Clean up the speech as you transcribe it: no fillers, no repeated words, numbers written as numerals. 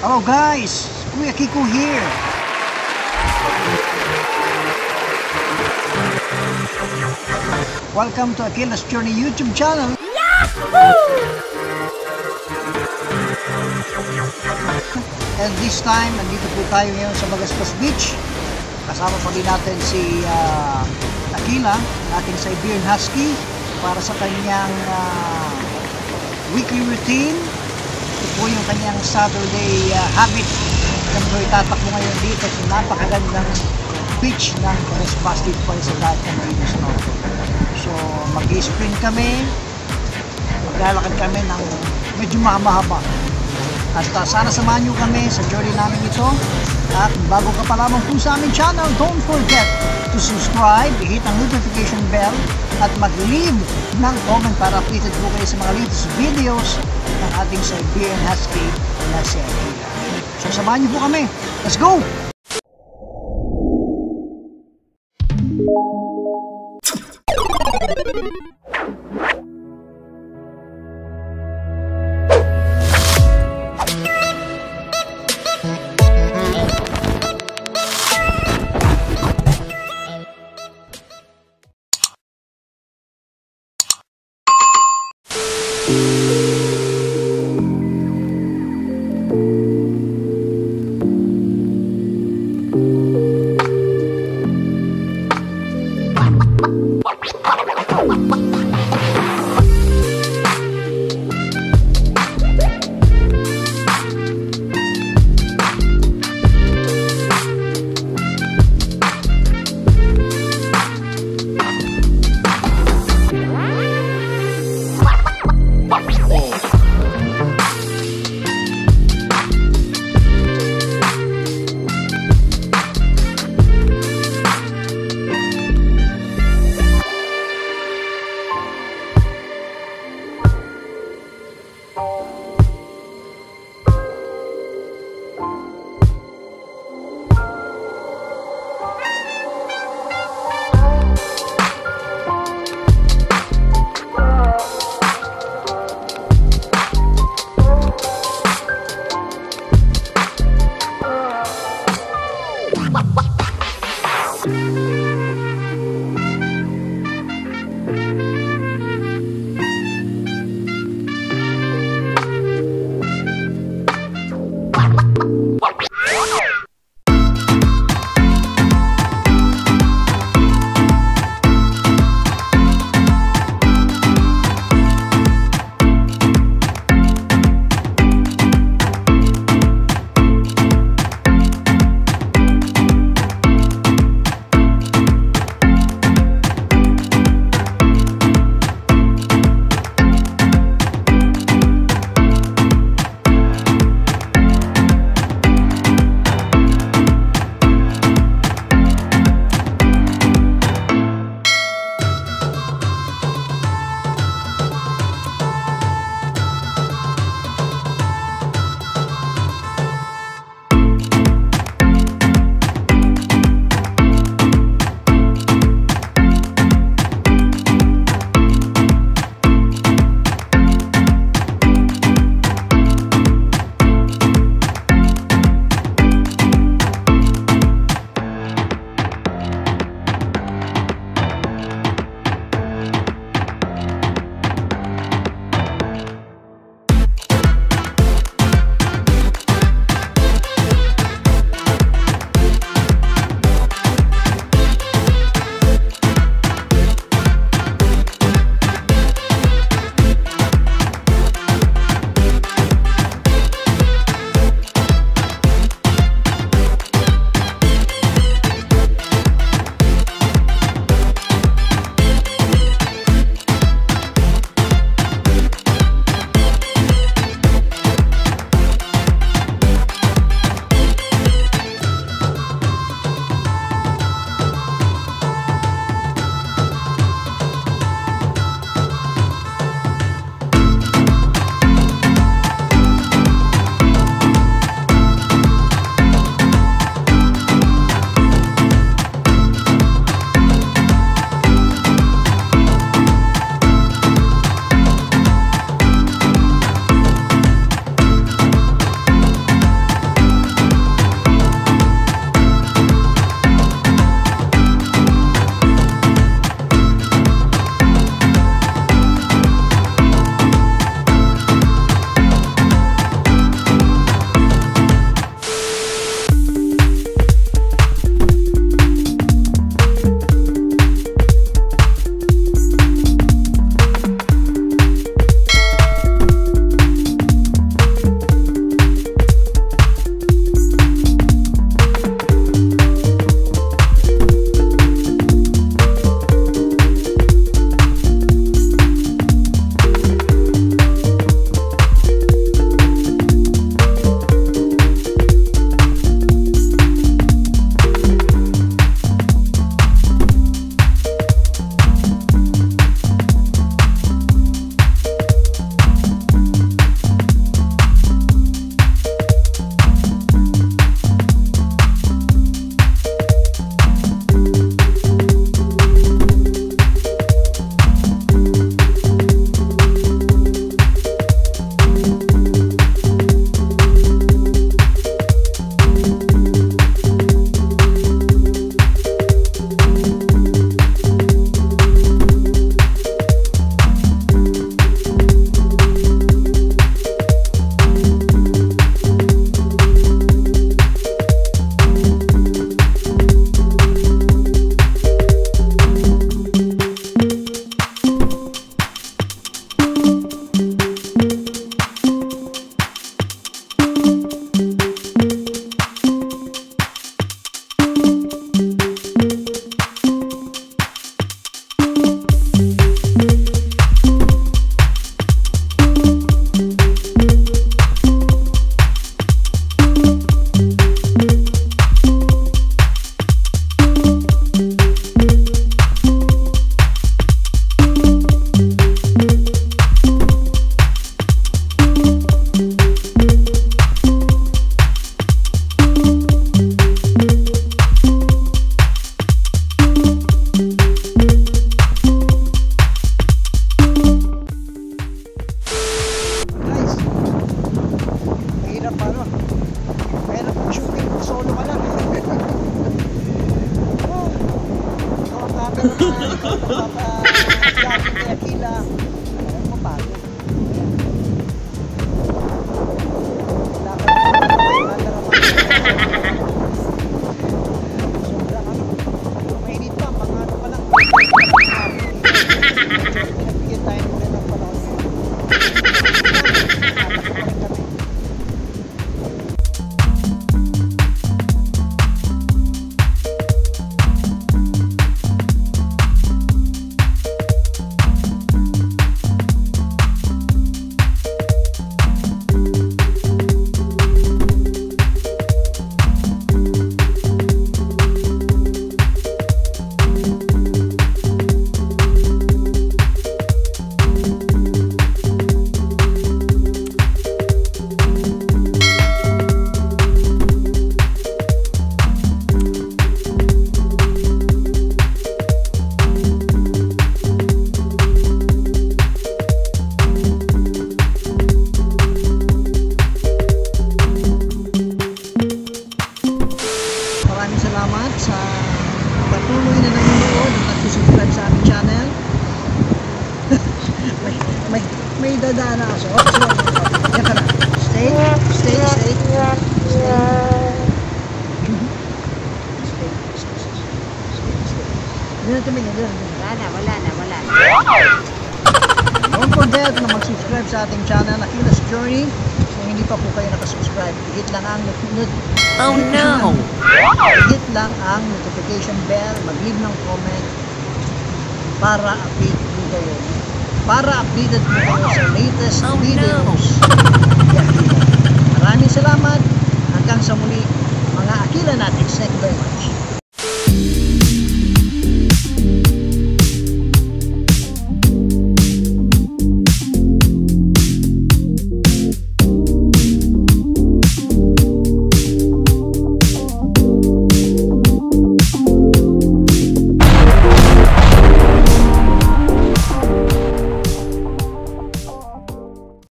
Hello guys, Kuya Kiko here. Welcome to Akila's Journey YouTube channel. And this time, nandito po tayo ngayon sa Magaspas Beach. Kasama pa din natin si Akila, ating Siberian Husky, para sa kanyang weekly routine. Ito po yung kanyang Saturday habit. Kami po itatakbo ngayon dito sa napakagandang beach ng Magaspas dito pa sa lahat ng Marinos Norte. So mag-i-sprint kami, maglalakad kami ng medyo mahaba. At sana samahan nyo kami sa journey namin ito. At bago ka pa lamang po sa aming channel, don't forget to subscribe, hit ang notification bell, at mag-leave ng comment para updated po kayo sa mga latest videos ng ating Siberian Husky na si Akila. So samahan nyo po kami. Let's go! Papa-vlogging kay Aquila. Alam mo, pagod. Wala ka sobrang mainit pa, mga ano pa lang. Pinagbigyan tayo muna ng panahon ngayon. Tatakbo pa rin kami. Maraming salamat sa patuloy na nanonood at nag-subscribe sa aming channel. may dadaan na aso. Yan ka na. Stay. Hindi na tumingin. Wala na. Don't forget na mag-subscribe sa ating channel, Aquila's Journey. Kung hindi pa po kayo nakasubscribe, hit lang ang hit lang ang notification bell, mag-leave ng comment para updated po kayo sa latest videos.